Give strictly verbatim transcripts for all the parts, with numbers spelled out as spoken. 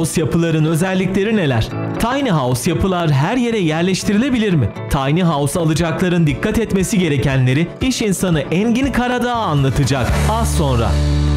house yapıların özellikleri neler? Tiny house yapılar her yere yerleştirilebilir mi? Tiny house alacakların dikkat etmesi gerekenleri iş insanı Engin Karadağ anlatacak az sonra.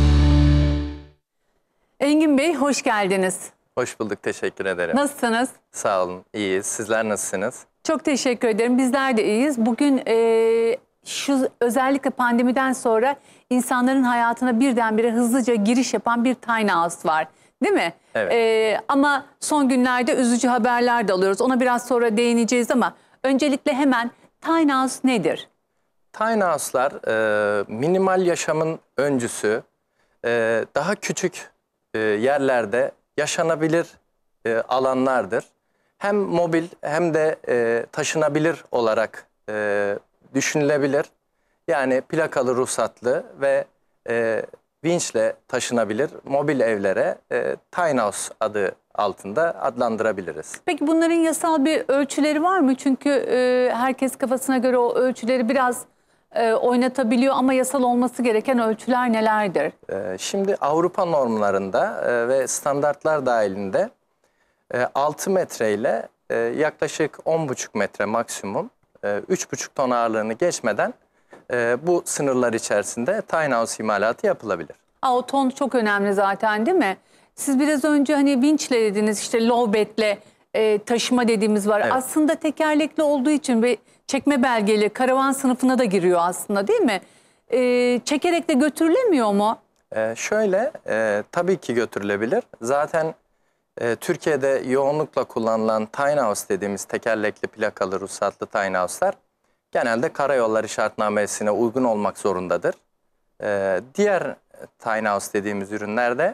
Engin Bey hoş geldiniz. Hoş bulduk, teşekkür ederim. Nasılsınız? Sağ olun, iyiyiz. Sizler nasılsınız? Çok teşekkür ederim. Bizler de iyiyiz. Bugün e, şu özellikle pandemiden sonra insanların hayatına birdenbire hızlıca giriş yapan bir tiny house var. Değil mi? Evet. E, ama son günlerde üzücü haberler de alıyoruz. Ona biraz sonra değineceğiz ama öncelikle hemen tiny house nedir? Tiny house'lar e, minimal yaşamın öncüsü. E, daha küçük e, yerlerde yaşanabilir e, alanlardır. Hem mobil hem de e, taşınabilir olarak e, düşünülebilir. Yani plakalı ruhsatlı ve e, vinçle taşınabilir mobil evlere e, tiny house adı altında adlandırabiliriz. Peki bunların yasal bir ölçüleri var mı? Çünkü e, herkes kafasına göre o ölçüleri biraz e, oynatabiliyor ama yasal olması gereken ölçüler nelerdir? E, şimdi Avrupa normlarında e, ve standartlar dahilinde e, altı metre ile e, yaklaşık on buçuk metre maksimum e, üç buçuk ton ağırlığını geçmeden e, bu sınırlar içerisinde tiny house imalatı yapılabilir. Aa, o ton çok önemli zaten değil mi? Siz biraz önce hani vinçle dediniz, işte low bed'le e, taşıma dediğimiz var. Evet. Aslında tekerlekli olduğu için ve çekme belgeli karavan sınıfına da giriyor aslında değil mi? E, çekerek de götürülemiyor mu? E, şöyle e, tabii ki götürülebilir. Zaten e, Türkiye'de yoğunlukla kullanılan tiny house dediğimiz tekerlekli plakalı ruhsatlı tiny house'lar genelde karayolları şartnamesine uygun olmak zorundadır. E, diğer tiny house dediğimiz ürünlerde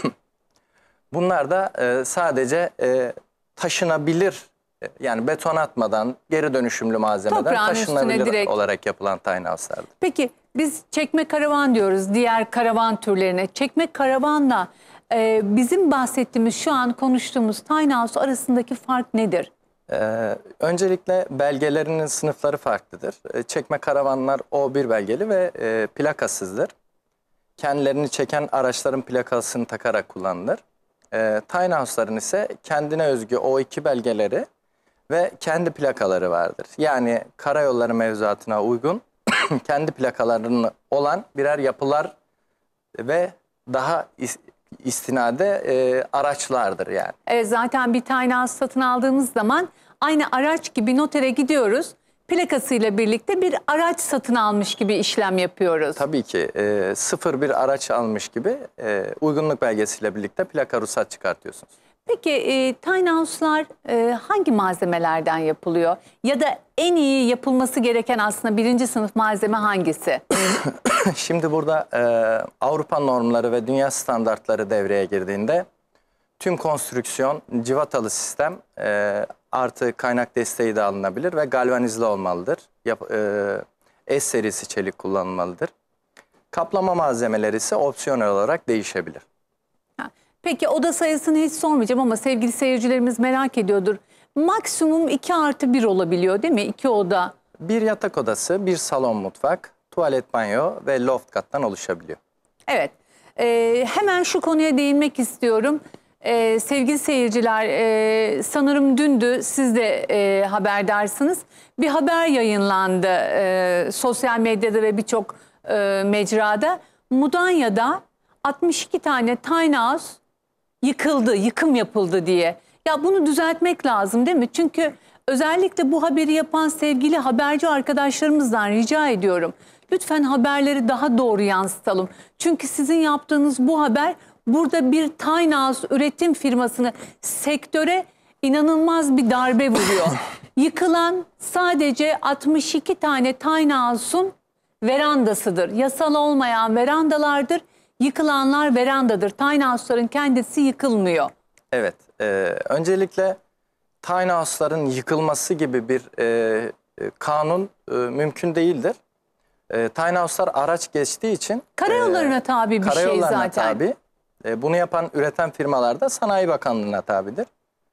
bunlar da e, sadece e, taşınabilir, e, yani beton atmadan geri dönüşümlü malzemeden Toprağın üstüne taşınabilir direkt olarak yapılan tiny house'lardır. Peki biz çekme karavan diyoruz diğer karavan türlerine. Çekme karavanla e, bizim bahsettiğimiz şu an konuştuğumuz tiny house arasındaki fark nedir? Ee, öncelikle belgelerinin sınıfları farklıdır. Ee, çekme karavanlar O bir belgeli ve e, plakasızdır. Kendilerini çeken araçların plakasını takarak kullanılır. Ee, tiny house'ların ise kendine özgü O iki belgeleri ve kendi plakaları vardır. Yani karayolları mevzuatına uygun kendi plakalarının olan birer yapılar ve daha is istinade e, araçlardır yani. Evet, zaten bir tiny house satın aldığımız zaman aynı araç gibi notere gidiyoruz. Plakasıyla birlikte bir araç satın almış gibi işlem yapıyoruz. Tabii ki e, sıfır bir araç almış gibi e, uygunluk belgesiyle birlikte plaka ruhsat çıkartıyorsunuz. Peki e, tiny house'lar e, hangi malzemelerden yapılıyor? Ya da en iyi yapılması gereken aslında birinci sınıf malzeme hangisi? Şimdi burada e, Avrupa normları ve dünya standartları devreye girdiğinde tüm konstrüksiyon civatalı sistem e, artı kaynak desteği de alınabilir ve galvanizli olmalıdır. Yap, e, S serisi çelik kullanılmalıdır. Kaplama malzemeleri ise opsiyonel olarak değişebilir. Ha, peki oda sayısını hiç sormayacağım ama sevgili seyircilerimiz merak ediyordur. Maksimum iki artı bir olabiliyor değil mi? İki oda. Bir yatak odası, bir salon mutfak, tuvalet banyo ve loft kattan oluşabiliyor. Evet. Ee, hemen şu konuya değinmek istiyorum. Ee, sevgili seyirciler, e, sanırım dündü, siz de e, haberdarsınız. Bir haber yayınlandı e, sosyal medyada ve birçok e, mecrada. Mudanya'da altmış iki tane tiny house yıkıldı, yıkım yapıldı diye. Ya bunu düzeltmek lazım değil mi? Çünkü özellikle bu haberi yapan sevgili haberci arkadaşlarımızdan rica ediyorum. Lütfen haberleri daha doğru yansıtalım. Çünkü sizin yaptığınız bu haber burada bir tiny house üretim firmasını, sektöre inanılmaz bir darbe vuruyor. Yıkılan sadece altmış iki tane tiny house'un verandasıdır. Yasal olmayan verandalardır. Yıkılanlar verandadır. Tiny house'ların kendisi yıkılmıyor. Evet. E, öncelikle tiny house'ların yıkılması gibi bir e, kanun e, mümkün değildir. E, tiny house'lar araç geçtiği için Karayollarına e, tabi bir şey zaten. Tabi. E, bunu yapan, üreten firmalar da Sanayi Bakanlığı'na tabidir.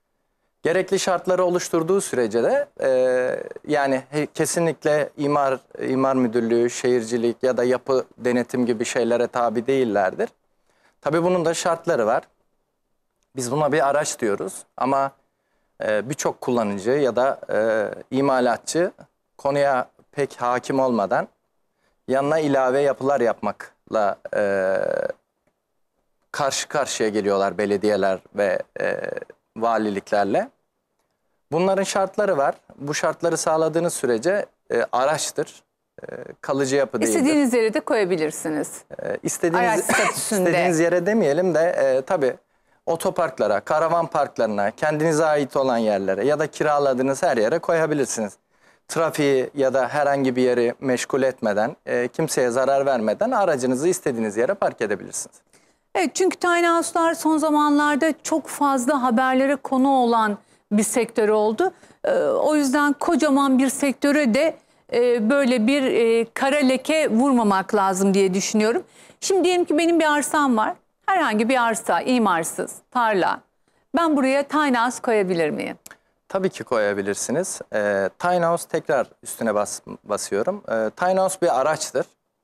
Gerekli şartları oluşturduğu sürece de e, yani he, kesinlikle imar, imar müdürlüğü, şehircilik ya da yapı denetim gibi şeylere tabi değillerdir. Tabii bunun da şartları var. Biz buna bir araç diyoruz ama e, birçok kullanıcı ya da e, imalatçı konuya pek hakim olmadan yanına ilave yapılar yapmakla e, karşı karşıya geliyorlar belediyeler ve e, valiliklerle. Bunların şartları var. Bu şartları sağladığınız sürece e, araçtır. E, kalıcı yapı değildir. İstediğiniz yere de koyabilirsiniz. E, istediğiniz, Araç statüsünde. istediğiniz yere demeyelim de e, tabii otoparklara, karavan parklarına, kendinize ait olan yerlere ya da kiraladığınız her yere koyabilirsiniz. Trafiği ya da herhangi bir yeri meşgul etmeden, e, kimseye zarar vermeden aracınızı istediğiniz yere park edebilirsiniz. Evet, çünkü tiny house'lar son zamanlarda çok fazla haberlere konu olan bir sektör oldu. Ee, o yüzden kocaman bir sektöre de e, böyle bir e, kara leke vurmamak lazım diye düşünüyorum. Şimdi diyelim ki benim bir arsam var. Herhangi bir arsa, imarsız, tarla. Ben buraya tiny house koyabilir miyim? Tabii ki koyabilirsiniz. E, tiny house tekrar üstüne bas, basıyorum. E, tiny house bir araçtır.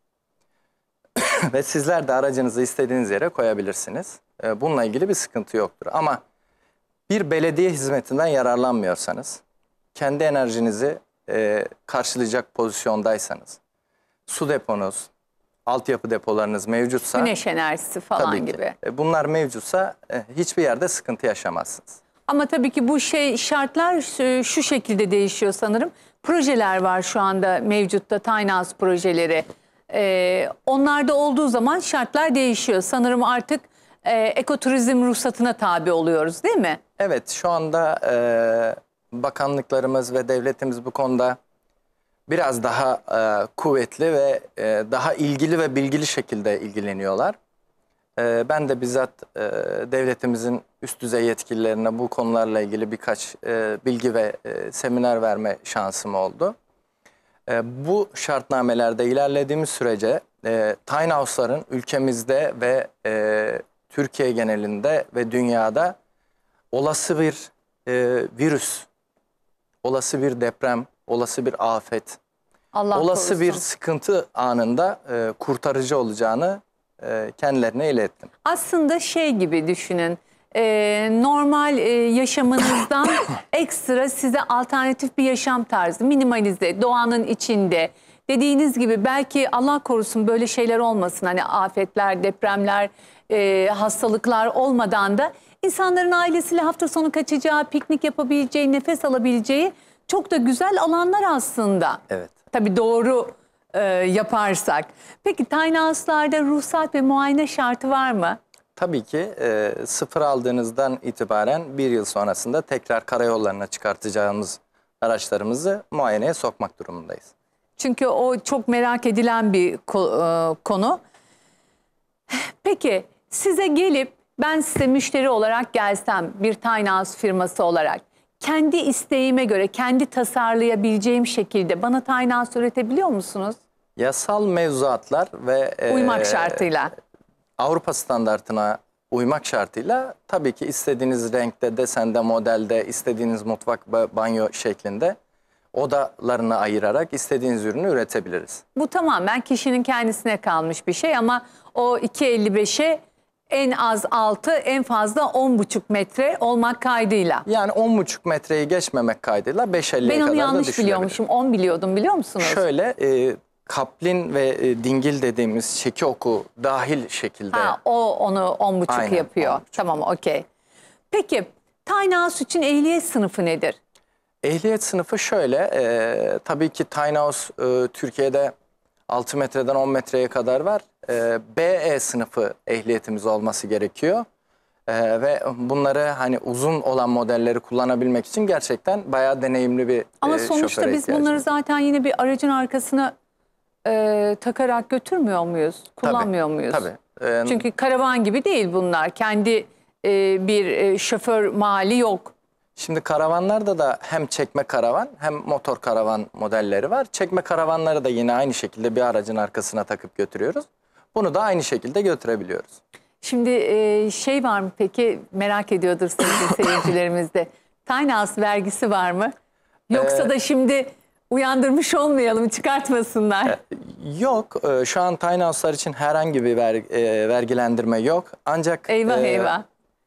Ve sizler de aracınızı istediğiniz yere koyabilirsiniz. E, bununla ilgili bir sıkıntı yoktur. Ama bir belediye hizmetinden yararlanmıyorsanız, kendi enerjinizi e, karşılayacak pozisyondaysanız, su deponuz, altyapı depolarınız mevcutsa... Güneş enerjisi falan tabii ki, gibi. e, bunlar mevcutsa e, hiçbir yerde sıkıntı yaşamazsınız. Ama tabii ki bu şey şartlar şu, şu şekilde değişiyor sanırım. Projeler var şu anda mevcutta, tiny house projeleri. Ee, onlarda olduğu zaman şartlar değişiyor. Sanırım artık e, ekoturizm ruhsatına tabi oluyoruz, değil mi? Evet, şu anda e, bakanlıklarımız ve devletimiz bu konuda biraz daha e, kuvvetli ve e, daha ilgili ve bilgili şekilde ilgileniyorlar. E, ben de bizzat e, devletimizin üst düzey yetkililerine bu konularla ilgili birkaç e, bilgi ve e, seminer verme şansım oldu. E, bu şartnamelerde ilerlediğimiz sürece e, tiny house'ların ülkemizde ve e, Türkiye genelinde ve dünyada olası bir e, virüs, olası bir deprem, olası bir afet, Allah olası korusun. bir sıkıntı anında e, kurtarıcı olacağını e, kendilerine ilettim. Aslında şey gibi düşünün. e, normal e, yaşamınızdan ekstra size alternatif bir yaşam tarzı, minimalize, doğanın içinde. Dediğiniz gibi belki Allah korusun böyle şeyler olmasın. Hani afetler, depremler, e, hastalıklar olmadan da insanların ailesiyle hafta sonu kaçacağı, piknik yapabileceği, nefes alabileceği çok da güzel alanlar aslında. Evet. Tabii doğru e, yaparsak. Peki tiny house'larda ruhsat ve muayene şartı var mı? Tabii ki e, sıfır aldığınızdan itibaren bir yıl sonrasında tekrar karayollarına çıkartacağımız araçlarımızı muayeneye sokmak durumundayız. Çünkü o çok merak edilen bir ko- e, konu. Peki size gelip ben size müşteri olarak gelsem, bir tiny house firması olarak kendi isteğime göre, kendi tasarlayabileceğim şekilde bana tiny house üretebiliyor musunuz? Yasal mevzuatlar ve e, Uymak şartıyla. Avrupa standartına uymak şartıyla tabii ki istediğiniz renkte, desende, modelde, istediğiniz mutfak, banyo şeklinde odalarını ayırarak istediğiniz ürünü üretebiliriz. Bu tamamen kişinin kendisine kalmış bir şey ama o iki elli beşe en az altı, en fazla on buçuk metre olmak kaydıyla. Yani on buçuk metreyi geçmemek kaydıyla beş elliye Ben kadar onu da yanlış düşülebilir. biliyormuşum. on biliyordum, biliyor musunuz? Şöyle e, kaplin ve e, dingil dediğimiz çeki oku dahil şekilde. Ha, o onu on buçuk Aynen, yapıyor. on buçuk. Tamam, okey. Peki tiny house için ehliyet sınıfı nedir? Ehliyet sınıfı şöyle, e, tabii ki tiny house e, Türkiye'de altı metreden on metreye kadar var. E, B E sınıfı ehliyetimiz olması gerekiyor. E, ve bunları hani uzun olan modelleri kullanabilmek için gerçekten bayağı deneyimli bir Ama e, sonuçta şoföre biz ihtiyacımız bunları var. zaten yine bir aracın arkasına e, takarak götürmüyor muyuz? Kullanmıyor Tabii, muyuz? Tabii. E, Çünkü karavan gibi değil bunlar. Kendi e, bir e, şoför mali yok. Şimdi karavanlarda da hem çekme karavan hem motor karavan modelleri var. Çekme karavanları da yine aynı şekilde bir aracın arkasına takıp götürüyoruz. Bunu da aynı şekilde götürebiliyoruz. Şimdi e, şey var mı peki, merak ediyordur sevgili seyircilerimiz de. Tiny house vergisi var mı? Yoksa Ee, da şimdi uyandırmış olmayalım, çıkartmasınlar. Yok, e, şu an tiny house'lar için herhangi bir ver, e, vergilendirme yok. Ancak Eyvah e, eyvah.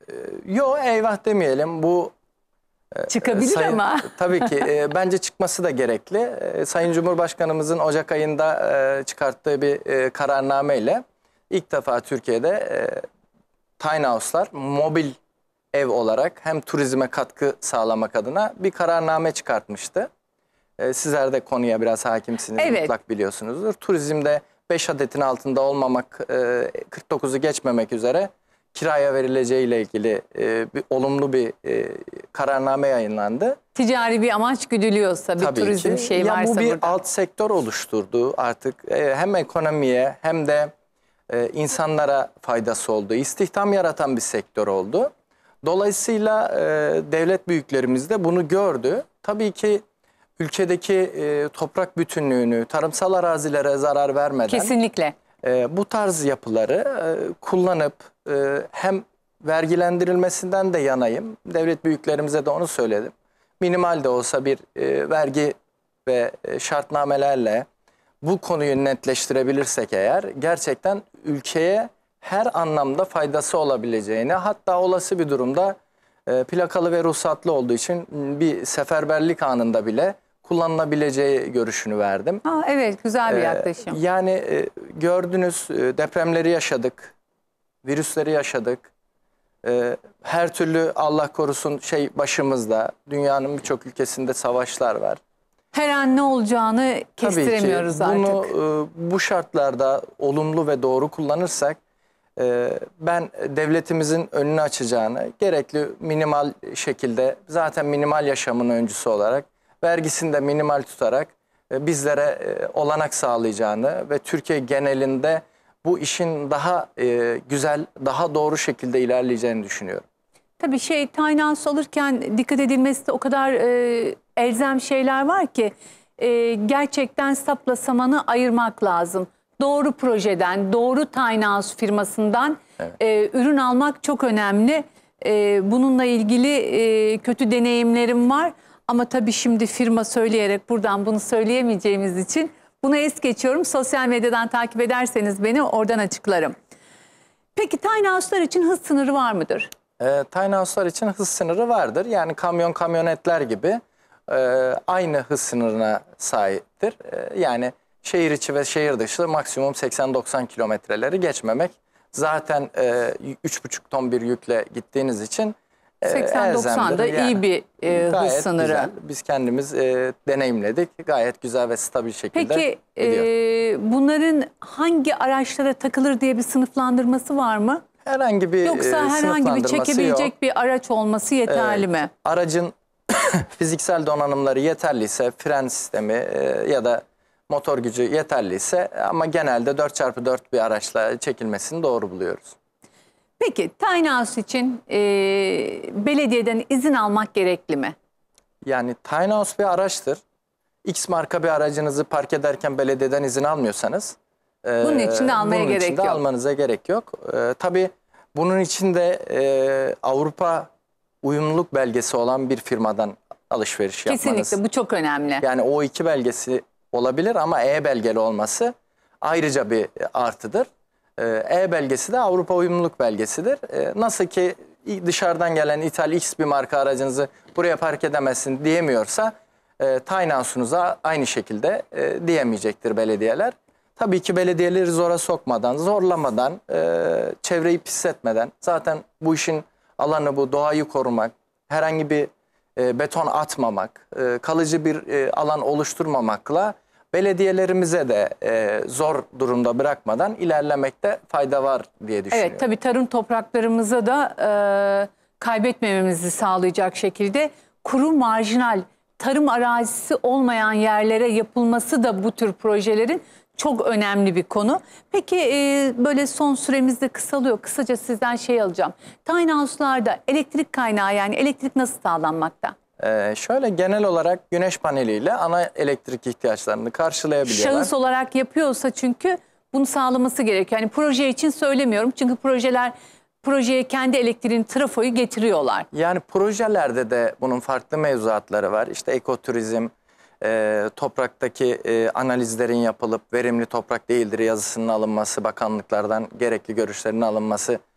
Yo, eyvah demeyelim. Bu Çıkabilir Sayın, ama. tabii ki e, bence çıkması da gerekli. E, Sayın Cumhurbaşkanımızın Ocak ayında e, çıkarttığı bir e, kararnameyle ilk defa Türkiye'de e, tiny house'lar mobil ev olarak hem turizme katkı sağlamak adına bir kararname çıkartmıştı. E, sizler de konuya biraz hakimsiniz, Evet. mutlak biliyorsunuzdur. Turizmde beş adetin altında olmamak, e, kırk dokuzu geçmemek üzere kiraya verileceği ile ilgili e, bir olumlu bir e, kararname yayınlandı. Ticari bir amaç güdülüyorsa, bir Tabii turizm ki. şey ya varsa bu bir burada. alt sektör oluşturdu artık. E, hem ekonomiye hem de e, insanlara faydası oldu. İstihdam yaratan bir sektör oldu. Dolayısıyla e, devlet büyüklerimiz de bunu gördü. Tabii ki ülkedeki e, toprak bütünlüğünü, tarımsal arazilere zarar vermeden Kesinlikle. e, bu tarz yapıları e, kullanıp e, hem vergilendirilmesinden de yanayım. Devlet büyüklerimize de onu söyledim. Minimal de olsa bir e, vergi ve e, şartnamelerle bu konuyu netleştirebilirsek eğer gerçekten ülkeye her anlamda faydası olabileceğini, hatta olası bir durumda e, plakalı ve ruhsatlı olduğu için bir seferberlik anında bile kullanılabileceği görüşünü verdim. Ha, evet, güzel bir Ee, yaklaşım. Yani e, gördünüz, e, depremleri yaşadık, virüsleri yaşadık. E, her türlü Allah korusun şey başımızda, dünyanın birçok ülkesinde savaşlar var. Her an ne olacağını kestiremiyoruz Tabii ki bunu artık. e, bu şartlarda olumlu ve doğru kullanırsak e, ben devletimizin önünü açacağını, gerekli minimal şekilde, zaten minimal yaşamın öncüsü olarak vergisini de minimal tutarak e, bizlere e, olanak sağlayacağını ve Türkiye genelinde bu işin daha e, güzel, daha doğru şekilde ilerleyeceğini düşünüyorum. Tabii şey, tiny house alırken dikkat edilmesi de o kadar e, elzem şeyler var ki e, gerçekten sapla samanı ayırmak lazım. Doğru projeden, doğru tiny house firmasından Evet. e, ürün almak çok önemli. E, bununla ilgili e, kötü deneyimlerim var. Ama tabii şimdi firma söyleyerek buradan bunu söyleyemeyeceğimiz için bunu es geçiyorum. Sosyal medyadan takip ederseniz beni oradan açıklarım. Peki tiny house'lar için hız sınırı var mıdır? E, tiny house'lar için hız sınırı vardır. Yani kamyon kamyonetler gibi e, aynı hız sınırına sahiptir. E, yani şehir içi ve şehir dışı maksimum seksen doksan kilometreleri geçmemek. Zaten e, üç buçuk ton bir yükle gittiğiniz için e, seksen doksan da elzemdir. Yani iyi bir e, hız gayet sınırı. güzel. Biz kendimiz e, deneyimledik. Gayet güzel ve stabil şekilde Peki gidiyor. e, bunların hangi araçlara takılır diye bir sınıflandırması var mı? Herhangi bir Yoksa e, herhangi bir sınıflandırması çekebilecek yok. bir araç olması yeterli Evet. mi? Aracın fiziksel donanımları yeterliyse, fren sistemi e, ya da motor gücü yeterliyse, ama genelde dört çarpı dört bir araçla çekilmesini doğru buluyoruz. Peki tiny house için e, belediyeden izin almak gerekli mi? Yani tiny house bir araçtır. X marka bir aracınızı park ederken belediyeden izin almıyorsanız e, Bunun için de almaya bunun gerek için de yok. almanıza gerek yok. E, tabii bunun için de e, Avrupa uyumluluk belgesi olan bir firmadan alışveriş yapmanız. Kesinlikle, bu çok önemli. Yani O iki belgesi olabilir ama E belgeli olması ayrıca bir artıdır. E belgesi de Avrupa uyumluluk belgesidir. Nasıl ki dışarıdan gelen ithal X bir marka aracınızı buraya park edemezsin diyemiyorsa, tiny house'unuza aynı şekilde diyemeyecektir belediyeler. Tabii ki belediyeleri zora sokmadan, zorlamadan, çevreyi pisletmeden, zaten bu işin alanı bu, doğayı korumak, herhangi bir E, beton atmamak, e, kalıcı bir e, alan oluşturmamakla belediyelerimize de e, zor durumda bırakmadan ilerlemekte fayda var diye düşünüyorum. Evet, tabii tarım topraklarımıza da e, kaybetmememizi sağlayacak şekilde kuru marjinal tarım arazisi olmayan yerlere yapılması da bu tür projelerin çok önemli bir konu. Peki e, böyle son süremiz de kısalıyor. Kısaca sizden şey alacağım. Tiny house'larda elektrik kaynağı, yani elektrik nasıl sağlanmakta? Ee, şöyle genel olarak güneş paneliyle ana elektrik ihtiyaçlarını karşılayabiliyorlar. Şahıs olarak yapıyorsa çünkü bunu sağlaması gerekiyor. Yani proje için söylemiyorum. Çünkü projeler projeye kendi elektriğini, trafoyu getiriyorlar. Yani projelerde de bunun farklı mevzuatları var. İşte ekoturizm, e, topraktaki e, analizlerin yapılıp verimli toprak değildir yazısının alınması, bakanlıklardan gerekli görüşlerin alınması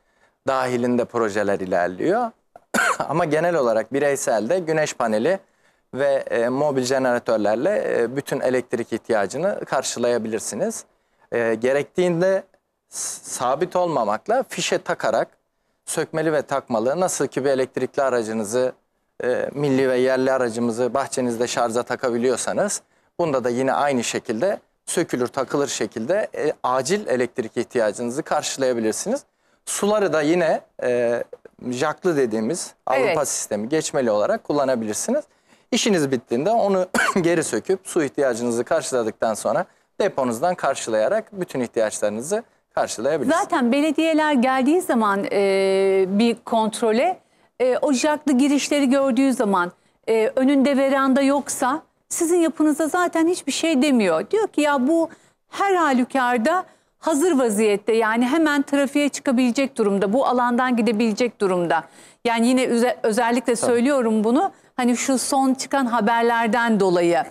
dahilinde projeler ilerliyor. Ama genel olarak bireyselde güneş paneli ve e, mobil jeneratörlerle e, bütün elektrik ihtiyacını karşılayabilirsiniz. E, gerektiğinde sabit olmamakla fişe takarak sökmeli ve takmalı, nasıl ki bir elektrikli aracınızı, e, milli ve yerli aracımızı bahçenizde şarja takabiliyorsanız, bunda da yine aynı şekilde sökülür takılır şekilde e, acil elektrik ihtiyacınızı karşılayabilirsiniz. Suları da yine e, jaklı dediğimiz Avrupa Evet. sistemi geçmeli olarak kullanabilirsiniz. İşiniz bittiğinde onu geri söküp su ihtiyacınızı karşıladıktan sonra deponuzdan karşılayarak bütün ihtiyaçlarınızı karşılayabilirsiniz. Zaten belediyeler geldiği zaman e, bir kontrole e, o jaklı girişleri gördüğü zaman e, önünde veranda yoksa sizin yapınıza zaten hiçbir şey demiyor. Diyor ki ya bu her halükarda hazır vaziyette, yani hemen trafiğe çıkabilecek durumda, bu alandan gidebilecek durumda. Yani yine öze- özellikle söylüyorum bunu hani şu son çıkan haberlerden dolayı.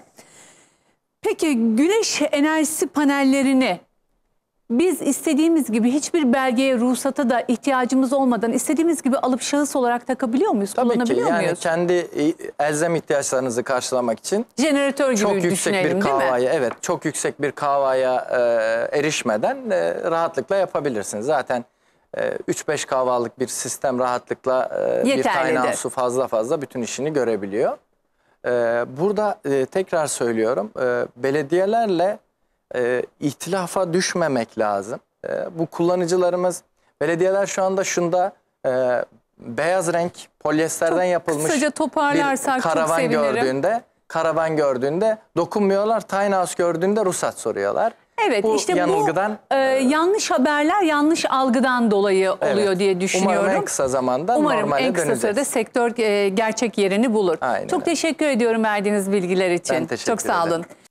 Peki güneş enerjisi panellerini biz istediğimiz gibi hiçbir belgeye, ruhsata da ihtiyacımız olmadan istediğimiz gibi alıp şahıs olarak takabiliyor muyuz? Tabii ki Kullanabiliyor yani muyuz? kendi e, elzem ihtiyaçlarınızı karşılamak için Jeneratör gibi çok yüksek düşünelim bir değil mi? kahvaya, evet çok yüksek bir kahvaya e, erişmeden e, rahatlıkla yapabilirsiniz. Zaten e, üç beş kahvalık bir sistem rahatlıkla e, bir Yeterlidir. kaynağı su fazla fazla bütün işini görebiliyor. E, burada e, tekrar söylüyorum, e, belediyelerle e, ihtilafa düşmemek lazım. E, bu kullanıcılarımız, belediyeler şu anda şunda e, beyaz renk polyesterden yapılmış Kısaca toparlarsak bir çok karavan sevinirim. gördüğünde, karavan gördüğünde dokunmuyorlar. Tiny house gördüğünde ruhsat soruyorlar. Evet, bu işte yanılgıdan bu e, yanlış haberler yanlış algıdan dolayı oluyor evet, diye düşünüyorum. Umarım en kısa zamanda Umarım normale en kısa döneceğiz. sürede sektör e, gerçek yerini bulur. Aynen Çok öyle. teşekkür ediyorum verdiğiniz bilgiler için. Ben teşekkür Çok sağ ederim. olun.